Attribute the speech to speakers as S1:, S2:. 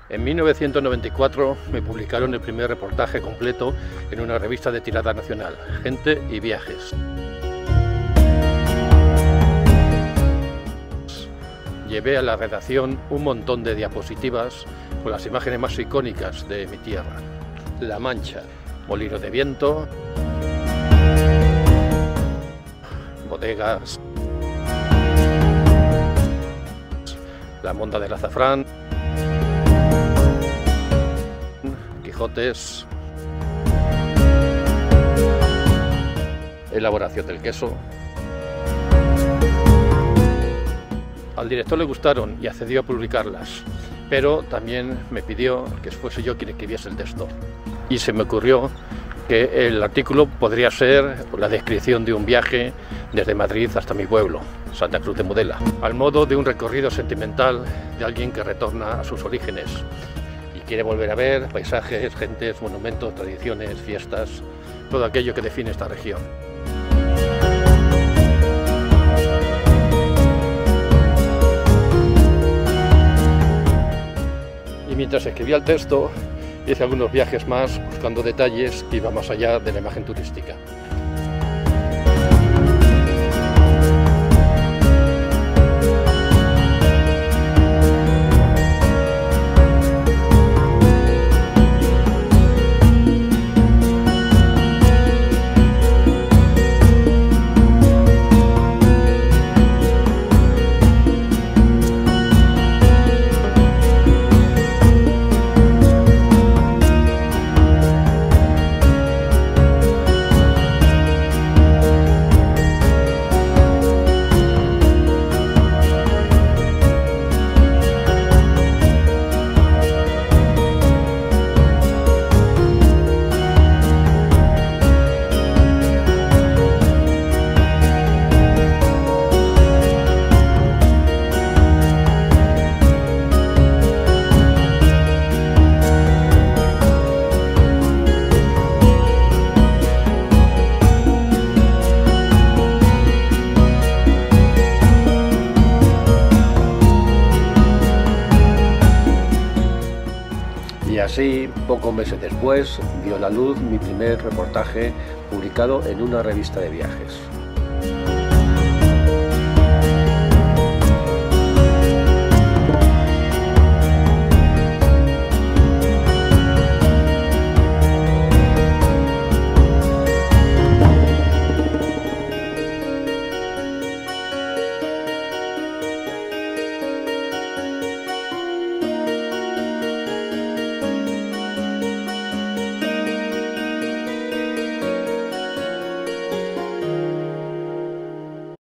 S1: En 1994 me publicaron el primer reportaje completo en una revista de tirada nacional, Gente y Viajes. Llevé a la redacción un montón de diapositivas con las imágenes más icónicas de mi tierra. La Mancha, molino de viento, bodegas, la monda del azafrán, Quijotes, elaboración del queso. Al director le gustaron y accedió a publicarlas, pero también me pidió que fuese yo quien escribiese el texto. Y se me ocurrió que el artículo podría ser la descripción de un viaje desde Madrid hasta mi pueblo, Santa Cruz de Mudela, al modo de un recorrido sentimental de alguien que retorna a sus orígenes y quiere volver a ver paisajes, gentes, monumentos, tradiciones, fiestas, todo aquello que define esta región. Y mientras escribía el texto, hice algunos viajes más buscando detalles que iban más allá de la imagen turística. Y así, pocos meses después, vio la luz mi primer reportaje publicado en una revista de viajes.